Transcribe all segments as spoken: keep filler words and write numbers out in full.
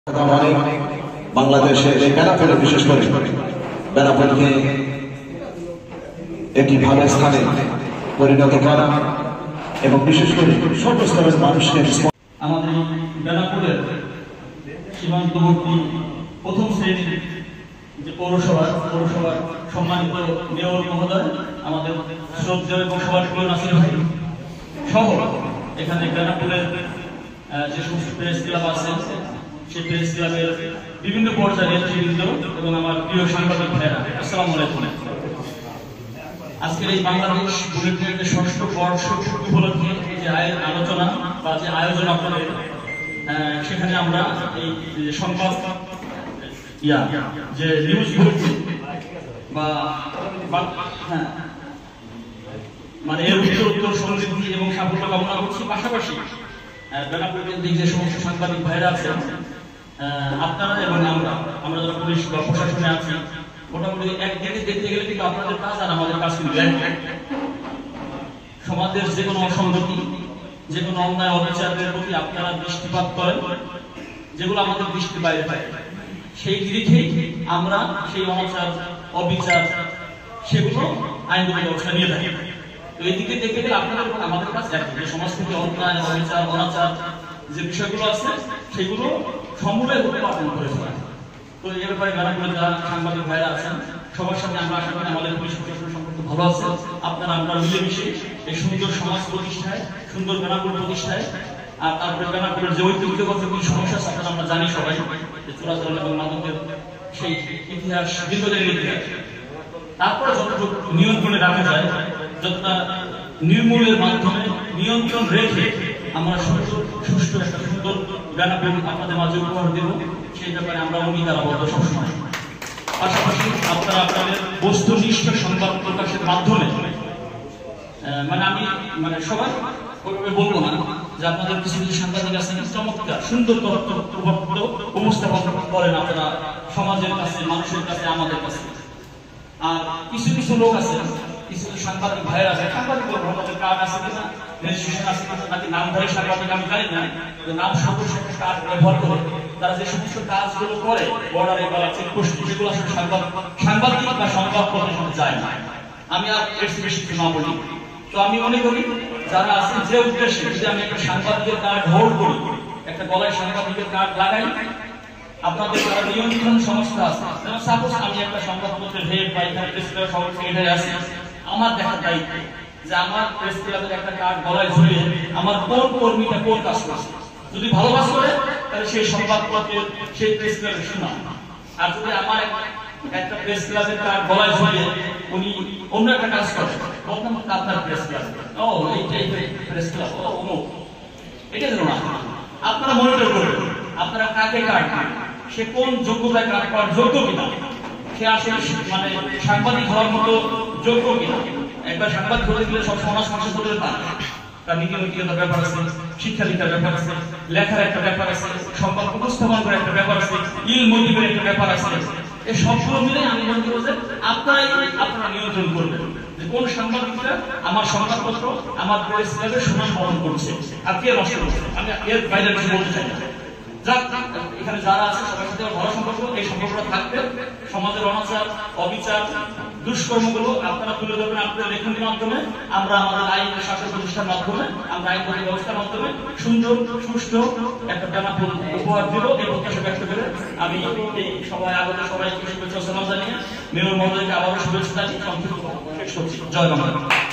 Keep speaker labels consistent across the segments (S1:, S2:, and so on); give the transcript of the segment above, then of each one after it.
S1: বাংলাদেশের বেনাপোলে বিশেষ করে বেনাপোলকে একটি ভালো স্থানে পরিণত করা এবং বিশেষ করে সর্বস্তরের মানুষকে
S2: আমাদের বেনাপোলের সীমান্তবর্তী প্রথম শ্রেণীর যে পৌরসভা পৌরসভার সম্মানিত মেয়র মহোদয়, আমাদের শ্রদ্ধেয় এবং সবার প্রিয় নাসির ভাই সহ এখানে বেনাপোলের যে সমস্ত প্রেস ক্লাব আছে সেই প্রেস ক্লাবের বিভিন্ন পর্যায়ের নেতৃবৃন্দ এবং আমার প্রিয় সাংবাদিক ভাইয়েরা, আসসালামু আলাইকুম। আজকের এই বাংলাদেশ বুলেটিনের ষষ্ঠ বর্ষ উপলক্ষে যে আলোচনা বা যে আয়োজন আপনাদের, সেখানে আমরা এই সংবাদ ইয়া যে নিউজ বুলেটিন বা হ্যাঁ মানে এর উত্তর উত্তর সমৃদ্ধি এবং সাফল্য কামনা করছি। পাশাপাশি বেনাপোল কেন্দ্রিক যে সমস্ত সাংবাদিক ভাইরা আছেন, আপনারা এবং আমরা আমরা যারা পুলিশ বা প্রশাসনে আছি, মোটামুটি একদিকে দেখতে গেলে কিন্তু আপনাদের কাজ আর আমাদের কাজ কিন্তু সমাজের যে কোনো অসঙ্গতি, যে কোনো অন্যায় অবিচারের প্রতি আপনারা দৃষ্টিপাত করেন, যেগুলো আমাদের দৃষ্টির বাইরে পায়, সেই নিরিখেই আমরা সেই অনাচার অবিচার সেগুলো আইনগত ব্যবস্থা নিয়ে থাকি। তো এই দিকে দেখতে গেলে আপনাদের এবং আমাদের কাছে একই, যে সমাজ থেকে অন্যায় অবিচার অনাচার যে বিষয়গুলো আছে সেগুলো সমূলে উৎপাদন করে ফেলা। তো এই ব্যাপারে বেনাপোলে যারা সাংবাদিক ভাইরা আছেন সবার সাথে আমরা আশা করি আমাদের পুলিশ প্রশাসনের সম্পর্ক ভালো আছে। আপনারা আমরা মিলেমিশে এই সুন্দর সমাজ প্রতিষ্ঠায়, সুন্দর বেনাপোল প্রতিষ্ঠায়, আর তারপরে বেনাপোলের যে ঐতিহ্যগত কিছু সমস্যা আছে আপনারা আমরা জানি সবাই, যে চোরাচালান এবং মাদকের সেই ইতিহাস, দীর্ঘদিনের ইতিহাস, তারপরে যতটুকু নিয়ন্ত্রণে রাখা যায়, যতটা নির্মূলের মাধ্যমে নিয়ন্ত্রণ রেখে আমরা সুষ্ঠু একটা সুন্দর বেনাপোল আপনাদের মাঝে উপহার দেব, সেই ব্যাপারে আমরা অঙ্গীকারাবদ্ধ সবসময়। পাশাপাশি আপনারা আপনাদের বস্তুনিষ্ঠ সংবাদ প্রকাশের মাধ্যমে, মানে আমি মানে সবাই ওইভাবে বলবো না, যে আপনাদের কিছু কিছু সাংবাদিক আছেন চমৎকার সুন্দর তথ্য উপস্থাপন করেন আপনারা সমাজের কাছে, মানুষের কাছে, আমাদের কাছে। আর কিছু কিছু লোক আছে, কিছু সাংবাদিক ভাইয়ের আছে, সাংবাদিক কার্ড আছে কিনা, রেজিস্ট্রেশন আছে কিনা, নাকি নামধারী সাংবাদিক আমি জানি না, নাম সদস্য কার্ড ব্যবহার করে তারা যে সমস্ত কাজগুলো করে বর্ডারে বা চেকপোস্ট, সেগুলো আসলে সাংবাদিক সাংবাদিক বা সংবাদপত্রের সাথে যায় না। আমি আর এর বেশি কিছু না বলি। তো আমি মনে করি যারা আছে যে উদ্দেশ্যে, যদি আমি একটা সাংবাদিকের কার্ড হোল্ড করি, একটা গলায় সাংবাদিকের কার্ড লাগাই, আপনাদের যারা নিয়ন্ত্রণ সংস্থা আছে, যেমন সাপোজ আমি একটা সংবাদপত্রের হেড বা এখানে প্রেস ক্লাবের সভাপতি সেক্রেটারি আছি, আমার দেখার দায়িত্ব যে আমার প্রেস ক্লাবের একটা কার্ড গলায় ঝুলিয়ে আমার কোন কর্মীটা কোন কাজ করছে, যদি ভালো কাজ করে তাহলে সেই সংবাদপত্রের সেই প্রেস ক্লাবের শোনা। আর যদি আমার একটা প্রেস ক্লাবের কার্ড গলায় ঝুলিয়ে উনি অন্য একটা কাজ করে, বললাম আপনার প্রেস ক্লাব, ও এইটাই প্রেস ক্লাব, ও অমুক, এটা যেন না। আপনারা মনিটর করবেন আপনারা কাকে কার্ড, সে কোন যোগ্যতায় কার্ড পাওয়ার যোগ্য কিনা, সে আসলে মানে সাংবাদিক হওয়ার মতো যোগ্য কিনা। একবার সাংবাদিক হতে গেলে সব সমাজ মানুষের হতে পারে, তার নীতি নৈতিকতার ব্যাপার আছে, শিক্ষা দীক্ষার ব্যাপার আছে, লেখার একটা ব্যাপার আছে, সংবাদ উপস্থাপন করার একটা ব্যাপার আছে, ইল মোটিভের একটা ব্যাপার আছে। এই সবগুলো মিলে আমি মনে করি যে আপনারাই আপনারা নিয়ন্ত্রণ করবেন যে কোন সাংবাদিকরা আমার সংবাদপত্র আমার প্রেস ক্লাবের সুনাম বহন করছে আর কে নষ্ট করছে। আমি এর বাইরে কিছু বলতে চাই না। এখানে যারা আছে সবার সাথে ভালো সম্পর্ক, এই সম্পর্কটা থাকবে। সমাজের অনাচার অবিচার দুষ্কর্মগুলো আপনারা তুলে ধরবেন আপনাদের লেখনের মাধ্যমে, আমরা আমাদের আইন শাসন প্রতিষ্ঠার মাধ্যমে, আমরা আইনগত ব্যবস্থার মাধ্যমে সুন্দর সুষ্ঠু একটা বেনাপোল উপহার দেব। এই প্রত্যাশা ব্যক্ত করে আমি এই সবাই আগত সবাইকে শুভেচ্ছা সালাম জানিয়ে মেয়র মহোদয়কে আবারও শুভেচ্ছা জানিয়ে সংক্ষিপ্ত শেষ করছি। জয় বাংলা।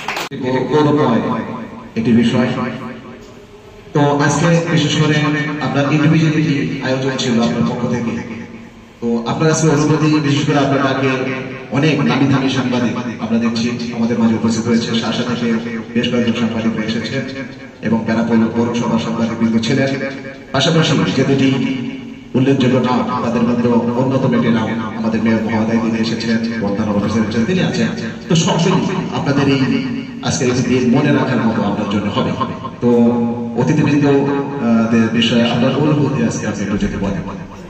S1: একটি বিষয় তো আজকে বিশেষ করে আপনার ইন্ডিভিজুয়ালিটি আয়োজন ছিল আপনার পক্ষ থেকে। তো আপনার আজকে অনুভূতি, বিশেষ করে আপনার আগে অনেক নামি দামি সাংবাদিক আমরা দেখছি আমাদের মাঝে উপস্থিত হয়েছে, আশা থেকে বেশ কয়েকজন সাংবাদিক এসেছেন এবং বেনাপোল পৌরসভার সাংবাদিকবৃন্দ ছিলেন। পাশাপাশি যে দুটি উল্লেখযোগ্য নাম, তাদের মধ্যে অন্যতম একটি নাম আমাদের মেয়র মহোদয় তিনি এসেছেন, বর্তমান অফিসার তিনি আছেন। তো সব আপনাদের এই আজকের এই দিন মনে রাখার মতো আপনার জন্য হবে। তো অতিথিবৃন্দ বিষয়ে আপনার অনুভূতি আজকে আপনি একটু যদি বলেন।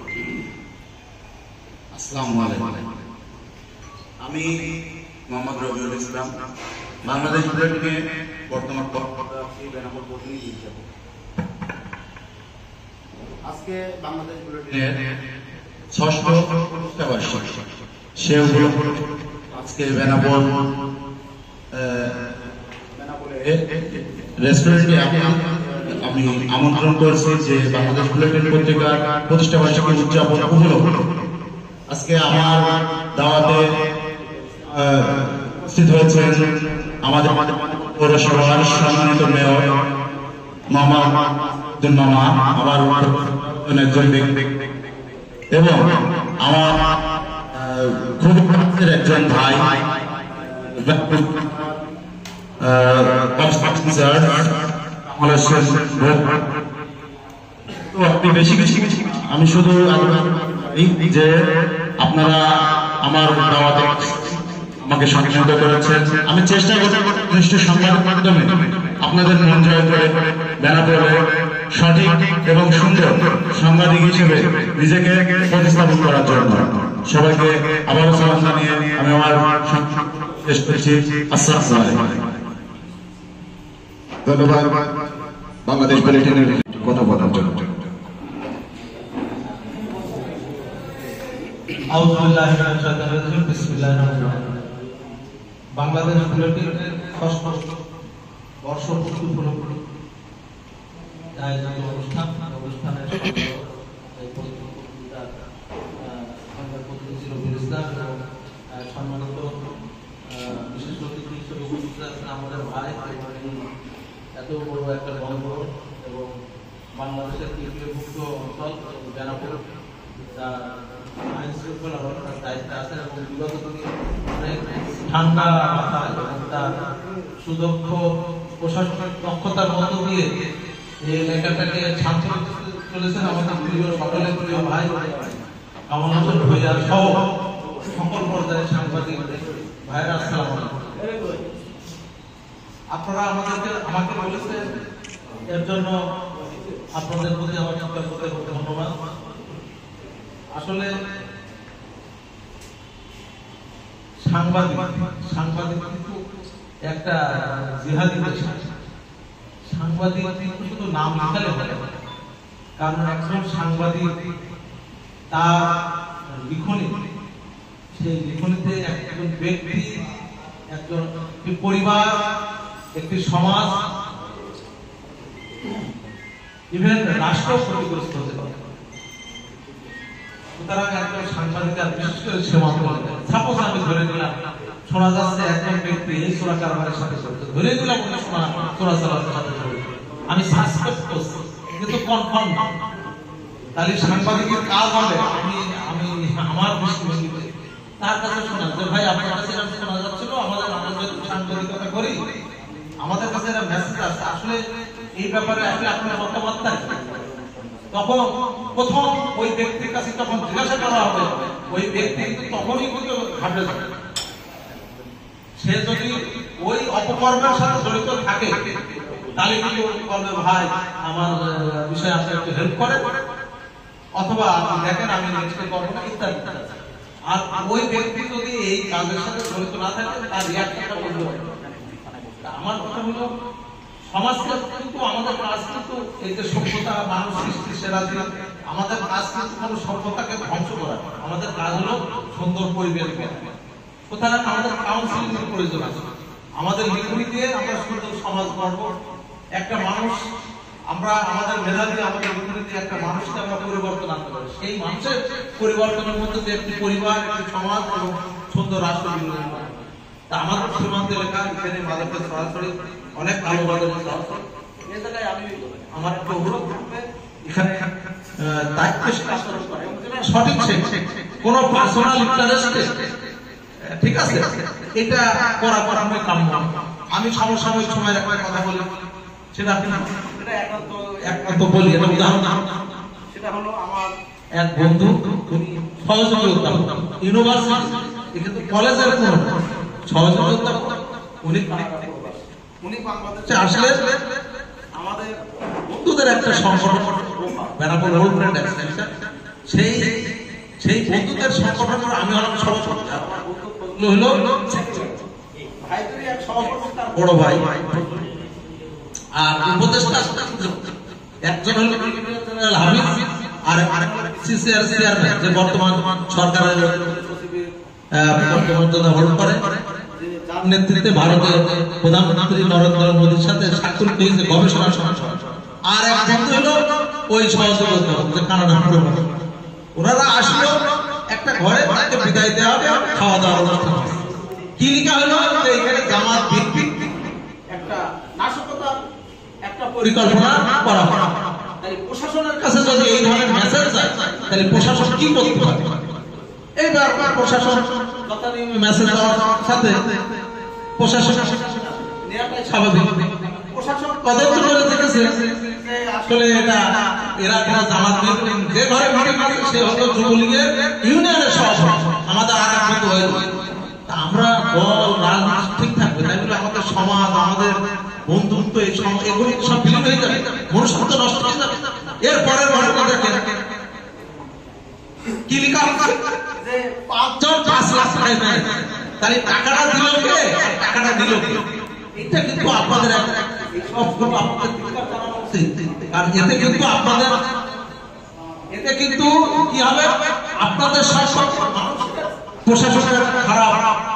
S3: আসসালামু আলাইকুম। আমি মোহাম্মদ রবিউল ইসলাম, বাংলাদেশ বুলেটিনে বর্তমান বেনাপোল প্রতিনিধি হিসেবে আজকে বাংলাদেশ বুলেটিনের ষষ্ঠ প্রতিষ্ঠাবার্ষিকী, সে উপলক্ষে আজকে বেনাপোল রেস্টুরেন্টে আমি আমন্ত্রণ করেছি যে বাংলাদেশ বুলেটিন পত্রিকার প্রতিষ্ঠাবার্ষিকী উদযাপন উপলক্ষে আজকে আমার দাওয়াতে উপস্থিত হয়েছেন আমাদের পৌরসভার সম্মানিত মেয়র মোহাম্মদ মামা, আমার একজন ব্যক্তি এবং আমার খুব কাছের একজন ভাই বেশি কিছু আমি শুধু যে আপনারা আমার দাওয়াতে আমাকে সম্মানিত করেছেন। আমি চেষ্টা করছি নিশ্চিত সংবাদের মাধ্যমে আপনাদের মন জয় করে বেনাপোলে সঠিক এবং সুন্দর সাংবাদিক হিসেবে নিজেকে প্রতিস্থাপন করার জন্য সবাইকে আবারও সালাম জানিয়ে আমি আমার শেষ করছি। আসসালামু আলাইকুম।
S1: ধন্যবাদ বাংলাদেশ বুলেটিনের কথা বলার জন্য।
S4: বাংলাদেশ বুলেটিনের ষষ্ঠ বর্ষপূর্তি উপলক্ষে আয়োজিত অনুষ্ঠান অনুষ্ঠানের সম্মানিত বিশেষ অতিথি হিসেবে উপস্থিত আছেন আমাদের ভাই এত বড় একটা বন্ধ এবং বাংলাদেশের তৃতীয়ভুক্ত অঞ্চল বেনাপোল আইন শৃঙ্খলা রক্ষার দায়িত্বে আছেন এবং বিগত দিনে অনেক ঠান্ডা মাথা এবং তার সুদক্ষ প্রশাসনিক দক্ষতার মধ্য দিয়ে এই এলাকাটাকে শান্ত চলেছেন আমাদের প্রিয় সকলের প্রিয় ভাই কামাল হোসেন ভূঁইয়া সহ সকল পর্যায়ের সাংবাদিক ভাইয়েরা আসসালামু আলাইকুম। আপনারা আমাদেরকে আমাকে বলেছেন, এর জন্য আপনাদের প্রতি আমার কৃতজ্ঞতা ধন্যবাদ। আসলে সাংবাদিক সাংবাদিক কিন্তু একটা জিহাদি পেশা। সাংবাদিক কিন্তু শুধু নাম লেখালে হবে, কারণ একজন সাংবাদিক তার লিখনী, সেই লিখনীতে একজন ব্যক্তি, একজন একটি পরিবার, একটি সমাজ, ইভেন রাষ্ট্র ক্ষতিগ্রস্ত হতে পারে। সুতরাং একজন সাংবাদিকের বিশেষ করে সীমান্ত সাপোজ আমি ধরে নিলাম শোনা যাচ্ছে একজন ব্যক্তি এই চোরা কারবারের সাথে জড়িত, ধরে নিলাম শোনা চোরা চালানের সাথে জড়িত, আমি সাসপেক্ট করছি কিন্তু কনফার্ম না, তাহলে সাংবাদিকের কাজ হবে আমি আমি আমার দৃষ্টিভঙ্গিতে তার কাছে শোনা যে ভাই আপনার কাছে শোনা যাচ্ছিল, আমাদের আমরা সাংবাদিকতা করি, আমাদের কাছে একটা মেসেজ আছে, আসলে এই ব্যাপারে আসলে আপনার মতামত থাকবে। তখন প্রথম ওই ব্যক্তির কাছে তখন জিজ্ঞাসা করা হবে, ওই ব্যক্তি কিন্তু তখনই কিন্তু ঘাটে যাবে। সে যদি ওই অপকর্মের সাথে জড়িত থাকে তাহলে কিন্তু বলবে ভাই আমার বিষয়ে আপনি একটু হেল্প করেন, অথবা আপনি দেখেন আমি নেক্সটে করবো না ইত্যাদি। আর ওই ব্যক্তি যদি এই কাজের সাথে জড়িত না থাকে তার রিয়াকশনটা বলতে হবে। আমার কথা হলো সমাজকে কিন্তু আমাদের কাজ কিন্তু এই যে সভ্যতা মানুষ সৃষ্টি সেরা দিন, আমাদের কাজ কিন্তু কোনো সভ্যতাকে ধ্বংস করা, আমাদের কাজ হলো সুন্দর পরিবেশ করা। সুতরাং আমাদের কাউন্সিলিং এর প্রয়োজন আছে, আমাদের লিখনি দিয়ে আমরা সুন্দর সমাজ গড়ব। একটা মানুষ আমরা আমাদের মেধা দিয়ে আমাদের লিখনি দিয়ে একটা মানুষকে আমরা পরিবর্তন আনতে পারি, সেই মানুষের পরিবর্তনের মধ্যে যে একটি পরিবার, একটি সমাজ এবং সুন্দর রাষ্ট্র বিনিয়োগ করে। তা আমাদের সীমান্ত এলাকা এখানে মাদকের সরাসরি অনেক কালো বাজার সরাসরি এই জায়গায় আমি আমার একটা অনুরোধ থাকবে, এখানে দায়িত্বশীল আচরণ করে সঠিক কোন পার্সোনাল ইন্টারেস্টে, ঠিক আছে, এটা করা করা আমি কাম্য। আমি সমসাময়িক সময়ের একটা কথা বলি, সেটা আপনি এটা একান্ত একান্ত বলি, এটা উদাহরণ, সেটা হলো আমার এক বন্ধু সহযোগী অধ্যাপক ইউনিভার্সিটি কিন্তু কলেজের কোন সহযোগী অধ্যাপক, উনি উনি বাংলাদেশে আসলে আমাদের বন্ধুদের একটা সংগঠন বেনাপোল ওল্ড ফ্রেন্ড এক্সটেনশন, সেই সেই বন্ধুদের সংগঠনের আমি হলাম সভাপতি, হলো ভাইদেরই এক সভাপতি, তার বড় ভাই আর উপদেষ্টা একজন হলো ব্রিগেডিয়ার জেনারেল হামিদ, আর সিসিআর চেয়ারম্যান যে বর্তমান সরকারের বর্তমান হোল্ড করে, যার নেতৃত্বে ভারতের প্রধানমন্ত্রী নরেন্দ্র মোদীর সাথে স্বাক্ষরিত হয়েছে গবেষণা সংস্থা। আর এক বন্ধু হলো ওই সহযোগিতা যে কানাডা প্রধান, ওনারা আসলো একটা ঘরে তাকে বিদায় দেওয়া হবে, খাওয়া দাওয়ার অনুষ্ঠান হবে। কি লেখা হলো যে এখানে জামাত ভিত্তিক একটা নাশকতার একটা পরিকল্পনা করা হয়। তাই প্রশাসনের কাছে যদি এই ধরনের মেসেজ যায় তাহলে প্রশাসন কি করতে পারে? এই ব্যাপারে প্রশাসন যথারীতি মেসেজ দেওয়ার সাথে প্রশাসন নেওয়াটাই স্বাভাবিক। প্রশাসন তদন্ত করে দেখেছে যে আসলে এটা এরা কোনো জামাত নেই, যে ঘরে মিটিং করে সে হলো যুবলীগের ইউনিয়নের সভাপতি, আমাদের আর এক বন্ধু হয়ে যায়। আমরা দল রাজনীতি ঠিক থাকবে, তাই বলে আমাদের সমাজ, আমাদের বন্ধুত্ব, এই এগুলি সব বিলীন হয়ে যাবে, মনুষ্যত্ব নষ্ট হয়ে যাবে। এরপরে ঘটনা দেখেন কি লেখা হচ্ছে যে পাঁচজন পাঁচ লাখ টাকা নেয়, তাহলে টাকাটা দিল কে, টাকাটা দিল কে? এটা কিন্তু আপনাদের সবগুলো আপনাদের জানানো উচিত, কারণ এতে কিন্তু আপনাদের এতে কিন্তু কি হবে, আপনাদের সব প্রশাসনের খারাপ,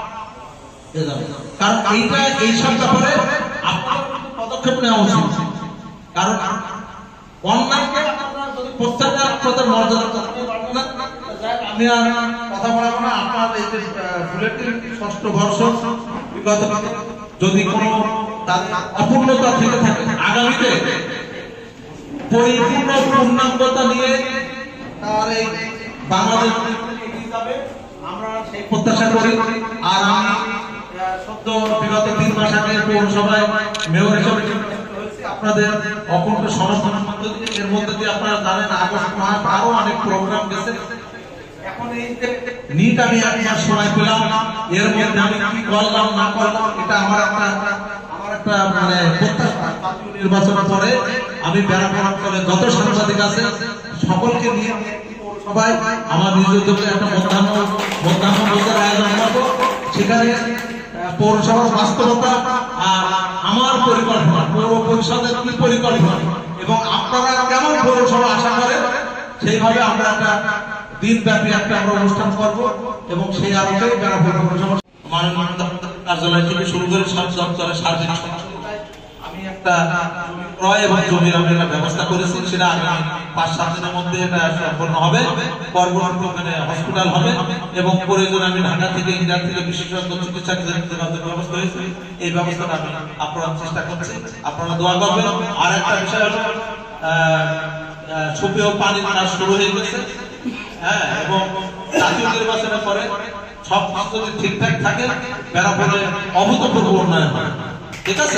S4: কারণ এইটা এইসব ব্যাপারে আপনার পদক্ষেপ নেওয়া উচিত। কারণ অন্যায়কে আপনারা যদি প্রত্যাখ্যান আপনাদের মর্যাদা, আমি আর কথা বলবো না। আপনার এই যে বুলেটিন ষষ্ঠ বর্ষ বিগত যদি কোনো অপূর্ণতা থেকে থাকে, আগামীতে পরিপূর্ণ পূর্ণাঙ্গতা নিয়ে তার এই বাংলাদেশ এগিয়ে যাবে, আমরা সেই প্রত্যাশা করি। আর আমি সদ্য বিগত তিন মাস আগে পৌরসভায় মেয়র হিসেবে আপনাদের অকুণ্ঠ সমর্থনের মধ্যে দিয়ে, এর মধ্যে দিয়ে আপনারা জানেন আগস্ট মাস আরো অনেক প্রোগ্রাম গেছে। এখন এই যে নিট আমি এক মাস সময় পেলাম, এর মধ্যে আমি কি করলাম না করলাম এটা আমার একটা আমার একটা মানে প্রত্যাশা। নির্বাচনের পরে আমি বেড়াপড়া করে যত সাংবাদিক আছে সকলকে নিয়ে সবাই আমার নিজ উদ্যোগে একটা মধ্যাহ্ন মধ্যাহ্ন ভোজের আয়োজন করবো। সেখানে পৌরসভার বাস্তবতা আর আমার পরিকল্পনা, পৌর পরিষদের কি পরিকল্পনা এবং আপনারা কেমন পৌরসভা আশা করেন, সেইভাবে আমরা একটা দিনব্যাপী একটা আমরা অনুষ্ঠান করব এবং সেই আলোকেই বেড়াপড়া পৌরসভা মাননীয় কার্যালয় থেকে শুরু করে সব দপ্তরের সার্বিক আমি একটা ক্রয় এবং জমির আমি একটা ব্যবস্থা করেছি। সেটা আগামী পাঁচ সাত দিনের মধ্যে এটা সম্পন্ন হবে। পরবর্তীতে ওখানে হসপিটাল হবে এবং প্রয়োজনে আমি ঢাকা থেকে ইন্ডিয়া থেকে বিশেষজ্ঞ চিকিৎসা কেন্দ্রের ব্যবস্থা হয়েছে। এই ব্যবস্থাটা আমি আপনারা চেষ্টা করছি, আপনারা দোয়া করবেন। আর একটা বিষয় হলো সুপেয় পানির কাজ শুরু হয়ে গেছে, হ্যাঁ, এবং জাতীয় নির্বাচনের পরে সব কিছু যদি ঠিকঠাক থাকে বেড়াপড়ে অভূতপূর্ব উন্নয়ন হয়। ঠিক আছে,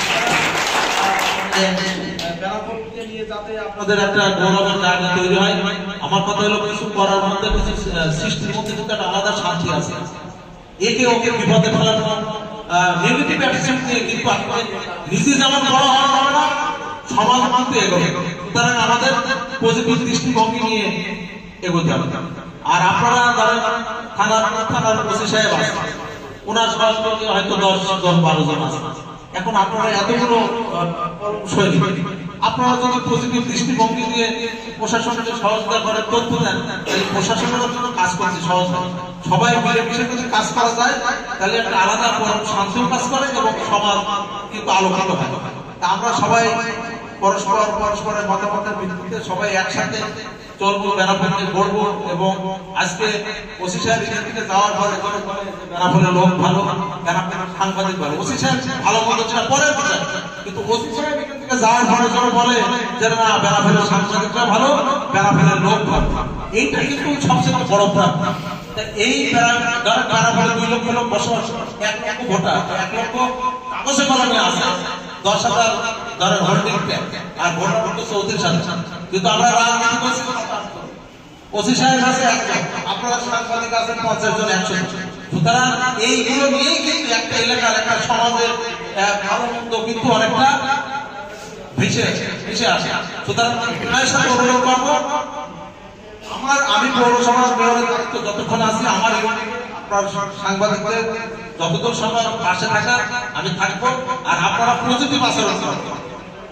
S4: আপনাদের একটা গৌরবের জায়গা তৈরি হয়। আমার কথা হলো কিছু করার মধ্যে কিছু সৃষ্টির মধ্যে কিন্তু একটা আলাদা শান্তি আছে। একে ওকে বিপদে ফেলার নেগেটিভ অ্যাটিটিউড নিয়ে কিন্তু আপনি নিজে যেমন বড় হওয়া যাবে না, সমাজ কিন্তু এগোবে। সুতরাং আমাদের পজিটিভ দৃষ্টিভঙ্গি নিয়ে এগোতে হবে। আর আপনারা ধরেন থানার থানার ওসি সাহেব আছে, ওনার সহযোগী হয়তো দশ দশ বারো জন আছে। এখন আপনারা এতগুলো সৈনিক, আপনারা যদি পজিটিভ দৃষ্টিভঙ্গি দিয়ে প্রশাসনকে সহযোগিতা করে তথ্য দেন, তাহলে প্রশাসনের জন্য কাজ করতে সহজ হয়। সবাই মিলেমিশে যদি কাজ করা যায় তাহলে একটা আলাদা শান্তিও কাজ করে এবং সমাজ কিন্তু আলোকিত হয়। আমরা সবাই পরস্পর পরস্পরের মতামতের ভিত্তিতে সবাই একসাথে চলবো, বেনাপোলে গড়বো। এবং আজকে ওসি সাহেব এখান থেকে যাওয়ার পরে বেনাপোলে লোক ভালো, বেনাপোলে সাংবাদিক ভালো। ওসি সাহেব ভালো মন্দ ছিল পরের বিষয়, কিন্তু ওসি সাহেব এখান থেকে যাওয়ার পরে যেন বলে যে না বেনাপোলের সাংবাদিকরা ভালো, বেনাপোলের লোক ভালো। এইটা কিন্তু সবচেয়ে বড় প্রাপ্ত। এই বেনাপোলে দুই লক্ষ লোক বসবাস, এক লক্ষ ভোটার, এক লক্ষ কাগজে কলমে আছে, দশ হাজার ধরেন হোল্ডিং ট্যাক্স, আর ভোটার ভোট চৌত্রিশ হাজার। কিন্তু আমরা রাজনীতি করছি, ওসি সাহেব আছে একজন, আপনারা সাংবাদিক আছেন পঞ্চাশ জন, একশো জন। সুতরাং এইগুলো নিয়েই কিন্তু একটা এলাকার একটা সমাজের ভালো মন্দ কিন্তু অনেকটা ভেসে ভেসে আসে। সুতরাং সাথে অনুরোধ করবো, আমার আমি পৌরসভার মেয়রের দায়িত্ব যতক্ষণ আছি, আমার সাংবাদিকদের যতদূর সময় পাশে থাকা আমি থাকবো। আর আপনারা পজিটিভ আচরণ করবেন,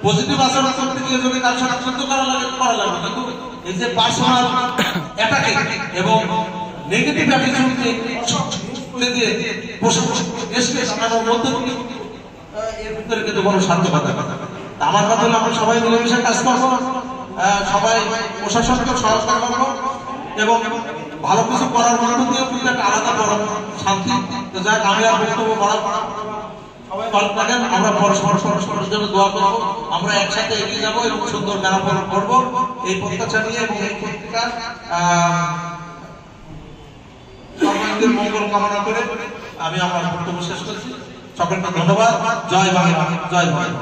S4: পজিটিভ আচরণ করতে গিয়ে যদি কারোর সাথে যুদ্ধ করা লাগে করা লাগবে, কিন্তু এই যে পার্সোনাল অ্যাটাকে এবং নেগেটিভ অ্যাটিটিউডকে করে দিয়ে বসে বসে এসে আমাদের মধ্যে এর ভিতরে কিন্তু বড় সার্থকতা। আমার কথা হলো আমরা সবাই মিলেমিশে কাজ করবো, সবাই প্রশাসনকে সহায়তা করবো এবং ভালো কিছু করার মধ্য দিয়ে কিন্তু একটা আলাদা বড় শান্তি। তো যাক, আমি আর বক্তব্য বাড়াবো না, সবাই ভালো থাকেন। আমরা পরস্পর পরস্পরের জন্য দোয়া করবো, আমরা একসাথে এগিয়ে যাবো এবং সুন্দর মেলা করবো এই প্রত্যাশা নিয়ে এবং এই পত্রিকার সর্বাঙ্গীন মঙ্গল কামনা করে আমি আমার বক্তব্য শেষ করছি। সকলকে ধন্যবাদ। জয় বাংলা, জয় বাংলা।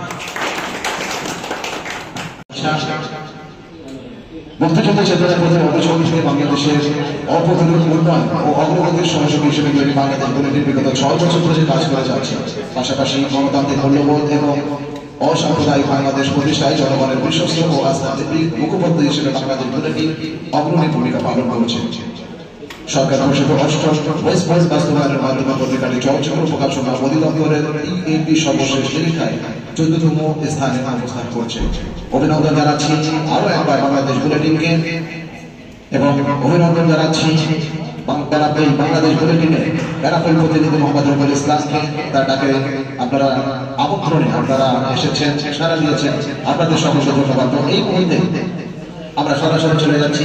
S1: মুক্তিযুদ্ধ চেতনার প্রতি অবসর হিসেবে বাংলাদেশের অপ্রতিরোধ উন্নয়ন ও অগ্রগতির সহযোগী হিসেবে তৈরি বাংলাদেশ বুলেটিন বিগত ছয় বছর ধরে কাজ করে যাচ্ছে। পাশাপাশি গণতান্ত্রিক মূল্যবোধ এবং অসাম্প্রদায়িক বাংলাদেশ প্রতিষ্ঠায় জনগণের বিশ্বস্ত ও আস্থাভিত্তিক মুখপত্র হিসেবে বাংলাদেশ বুলেটিন অগ্রণী ভূমিকা পালন করছে। সরকার ঘোষিত অষ্টম ওয়েস্ট পয়েন্ট বাস্তবায়নের মাধ্যমে পত্রিকাটি চলচ্চিত্র প্রকাশনা অধিদপ্তরের ইএপি সর্বশেষ তালিকায় চোদ্দতম স্থানে অবস্থান করছে। অভিনন্দন জানাচ্ছি আরো একবার বাংলাদেশ বুলেটিনকে এবং অভিনন্দন জানাচ্ছি বাংলাদেশ বুলেটিনের প্যারাফেল প্রতিনিধি মোহাম্মদ রবিউল ইসলামকে। তার ডাকে আপনারা আমন্ত্রণে আপনারা এসেছেন, সাড়া দিয়েছেন, আপনাদের সকলকে ধন্যবাদ। এই মুহূর্তে আমরা সরাসরি চলে যাচ্ছি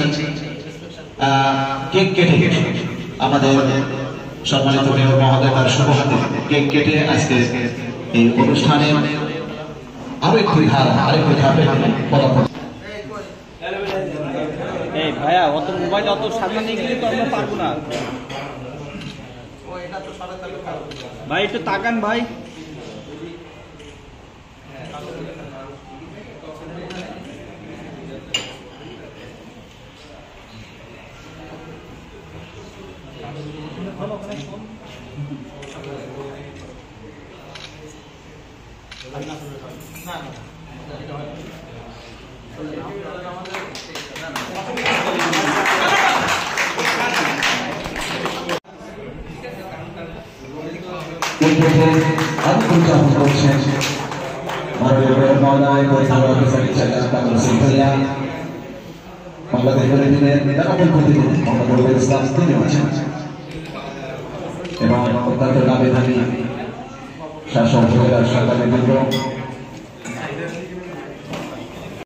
S1: কেক কেটে আমাদের সম্মানিত মেয়র মহোদয় তার শুভ হাতে কেক কেটে আজকে এই অনুষ্ঠানে আরো একটি ধারা আরেকটি ধাপে পদার্পণ।
S5: এই ভাইয়া অত মোবাইল অত সামনে নিয়ে গেলে তো আমরা পারবো না ভাই, একটু তাকান ভাই।
S1: বাংলাদেশ বুলেটিনের প্যারাফেল প্রতিনিধি মোহাম্মদ রবিউল ইসলাম তিনি আছেন এবং অত্যন্ত নামী দামি শাসক সরকারি বৃন্দ